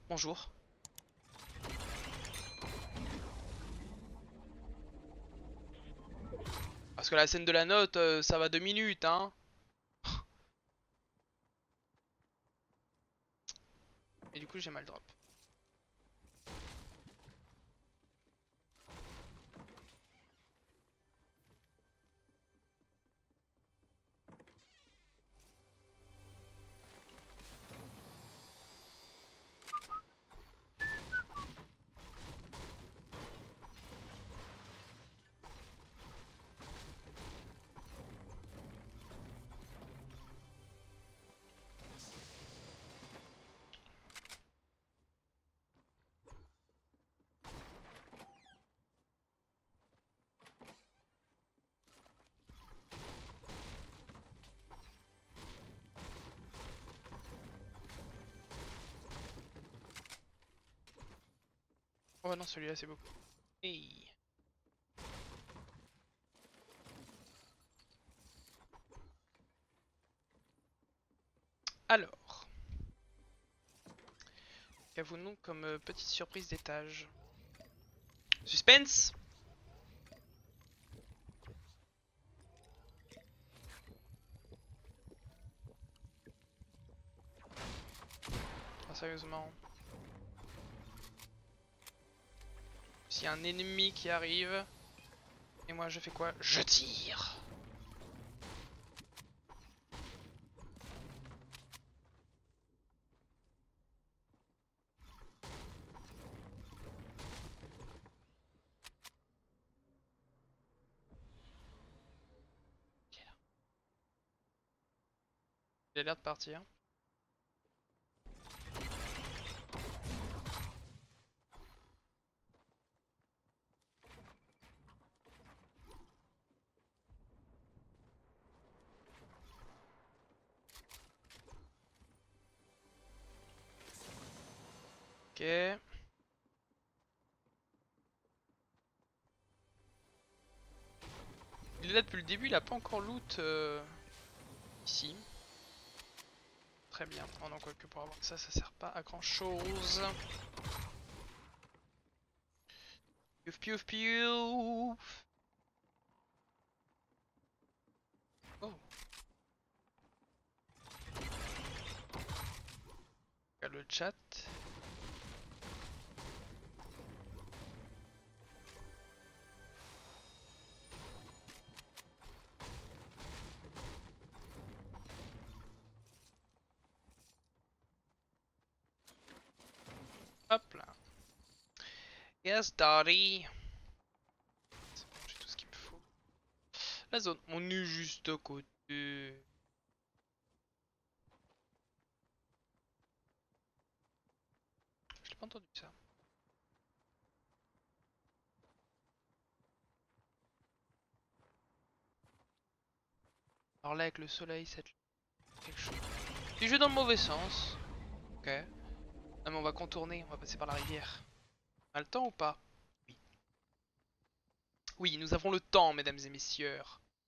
Bonjour. Parce que la scène de la note, ça va 2 minutes, hein. Et du coup, j'ai mal drop. Oh non, celui-là, c'est beaucoup. Hey. Alors, qu'avons-nous comme petite surprise d'étage? Suspense. Ah, sérieusement. S'il y a un ennemi qui arrive, et moi je fais quoi? Je tire. Il a l'air de partir. Ok. Il est là depuis le début, il a pas encore loot ici. Très bien. Oh non, quoique pour avoir ça, ça sert pas à grand chose. Piouf piouf piouf. Oh, regarde le chat. Hop là. Yes, daddy. C'est bon, j'ai tout ce qu'il me faut. La zone, on est juste à côté. Je l'ai pas entendu ça. Alors là, avec le soleil, c'est quelque chose. Si je vais dans le mauvais sens. Ok. Non, mais on va contourner, on va passer par la rivière. On a le temps ou pas? Oui. Oui, nous avons le temps, mesdames et messieurs.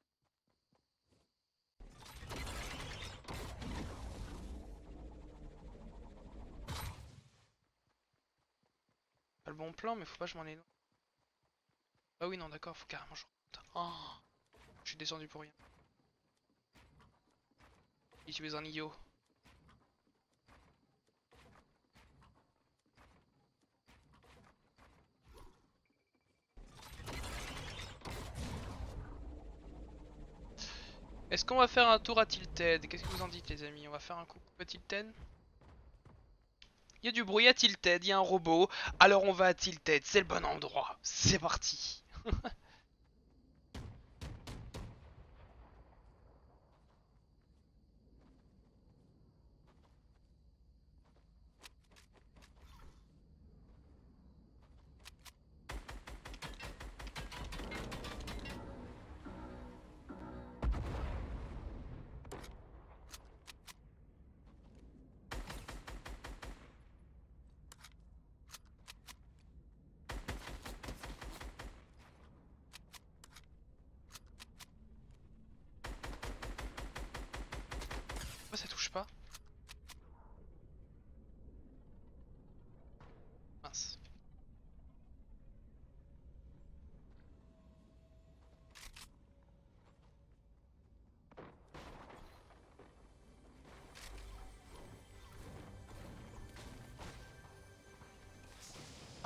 Pas le bon plan, mais faut pas que je m'en éloigne. Ah oui, non, d'accord, faut carrément que je remonte. Oh, je suis descendu pour rien. Et tu es un idiot. Est-ce qu'on va faire un tour à Tilted? Qu'est-ce que vous en dites, les amis? On va faire un coucou à Tilted? Il y a du bruit à Tilted, il y a un robot. Alors on va à Tilted, c'est le bon endroit. C'est parti.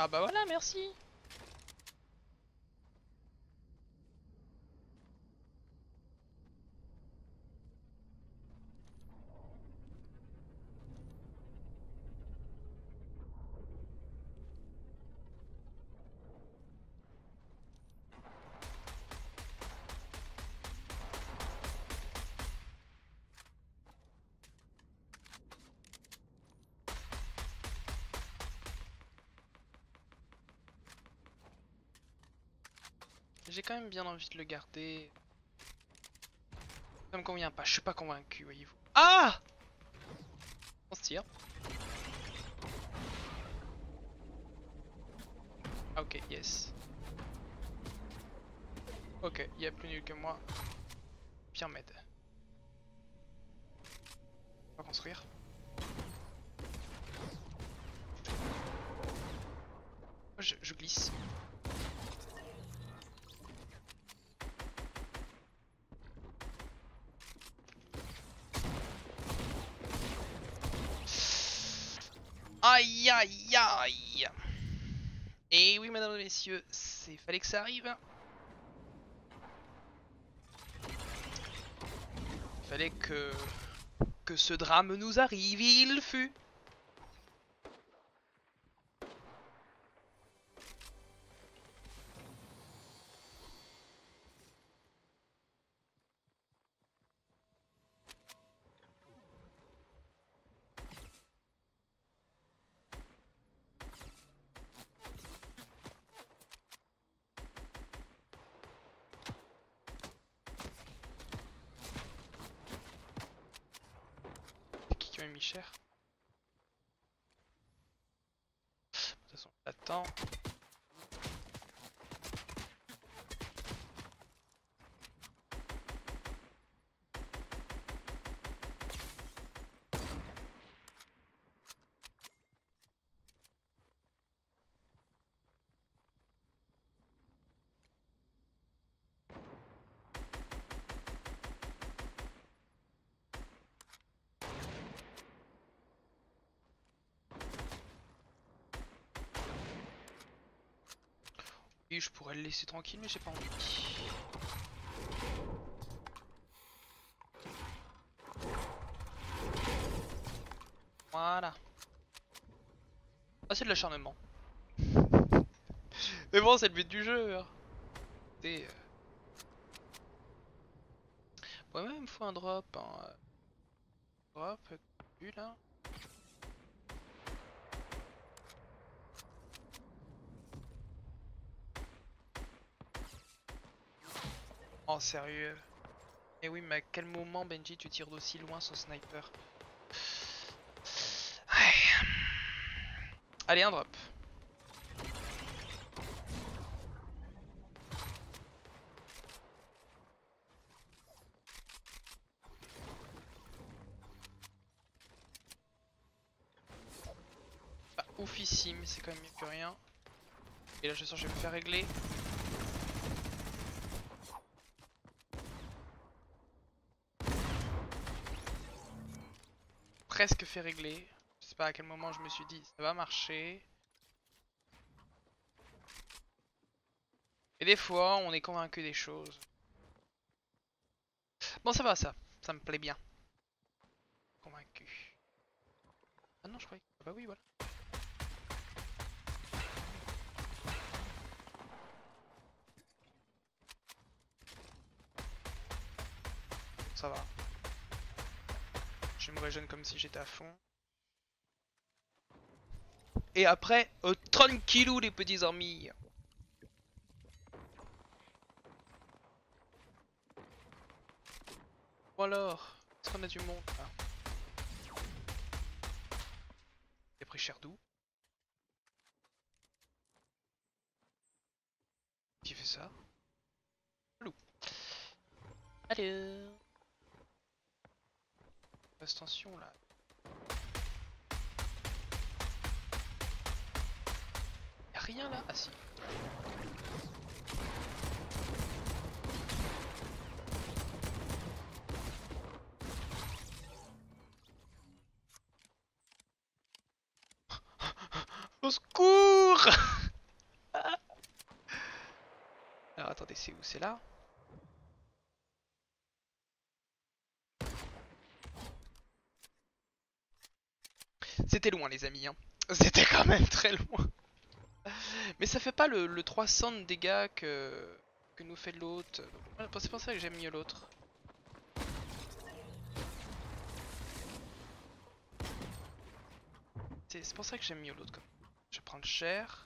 Ah bah voilà, merci. J'ai quand même bien envie de le garder. Ça me convient pas, je suis pas convaincu, voyez-vous. Ah! On se tire. Ah, ok, yes. Ok, il y a plus nul que moi. Pierre m'aide. On va construire. Je glisse. Aïe aïe aïe. Et oui, mesdames et messieurs, c'est fallait que ça arrive. Fallait que ce drame nous arrive. Il fut. C'est qui m'a mis cher? De toute façon, attends. Oui, je pourrais le laisser tranquille, mais j'ai pas envie. Voilà. Ah, c'est de l'acharnement. Mais bon, c'est le but du jeu. Hein. Et, ouais, même il me faut un drop. Hein. Drop, vu là. Oh, sérieux. Et oui, mais à quel moment, Benji, tu tires d'aussi loin son sniper? Ouais. Allez, un drop. Pas oufissime, mais c'est quand même mieux que rien. Et là, je sens que je vais me faire régler. Presque fait régler. Je sais pas à quel moment je me suis dit ça va marcher. Et des fois, on est convaincu des choses. Bon, ça va, ça me plaît bien. Convaincu. Ah non, je croyais que... Ah bah oui, voilà. Ça va. Je me régène comme si j'étais à fond. Et après, tranquillou les petits amis. Ou alors, est-ce qu'on a du monde là? J'ai pris cher d'où? Qui fait ça? Loup. Allez. Fais attention là. Y'a rien là? Ah si. Au secours! secours. Alors attendez, c'est où? C'est là? C'était loin les amis, hein. C'était quand même très loin. Mais ça fait pas le 300 de dégâts que nous fait l'autre. C'est pour ça que j'aime mieux l'autre. C'est pour ça que j'aime mieux l'autre. Je vais prendre cher.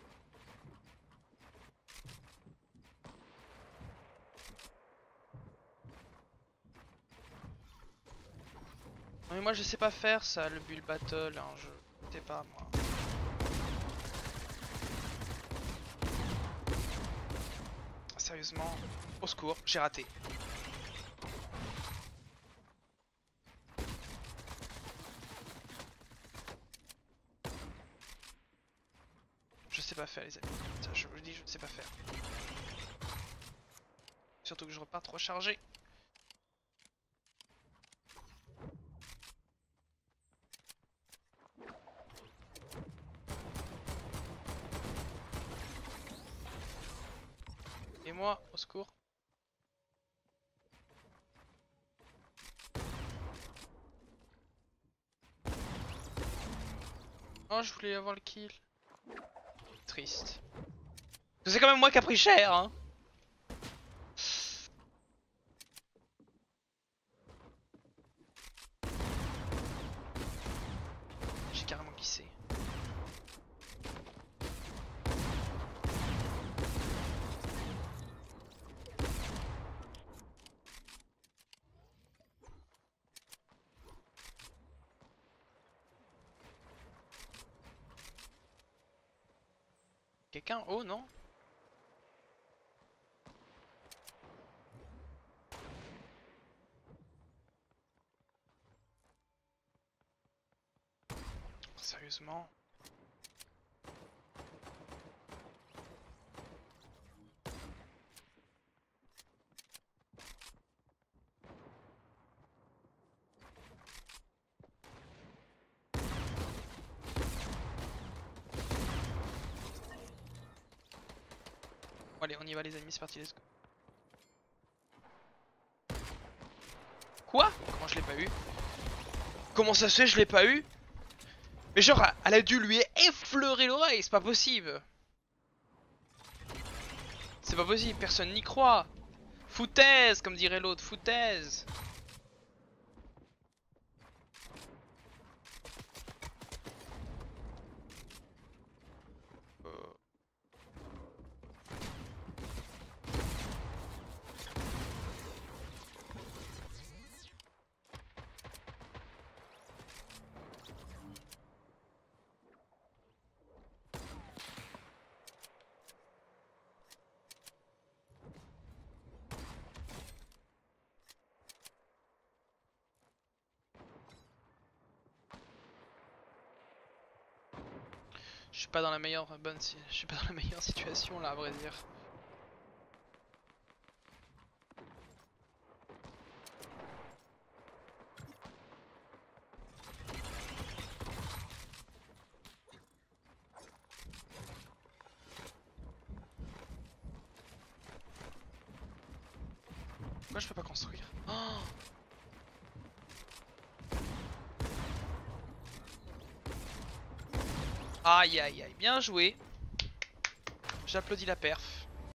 Non mais moi je sais pas faire ça, le build battle, hein, je sais pas moi. Sérieusement, au secours, j'ai raté. Je sais pas faire les amis, ça je vous le dis, je ne sais pas faire. Surtout que je repars trop chargé. Et moi, au secours. Oh, je voulais avoir le kill. Triste. C'est quand même moi qui a pris cher, hein. J'ai carrément glissé. Quelqu'un? Oh non? Sérieusement? Bon, allez, on y va les amis, c'est parti, let's go. Quoi? Comment je l'ai pas eu? Comment ça se fait, je l'ai pas eu? Mais genre, elle a dû lui effleurer l'oreille, c'est pas possible. C'est pas possible, personne n'y croit. Foutaise, comme dirait l'autre, foutaise. Je suis pas dans la meilleure je suis pas dans la meilleure situation là à vrai dire. Pourquoi je peux pas construire? Oh, aïe aïe aïe, bien joué. J'applaudis la perf.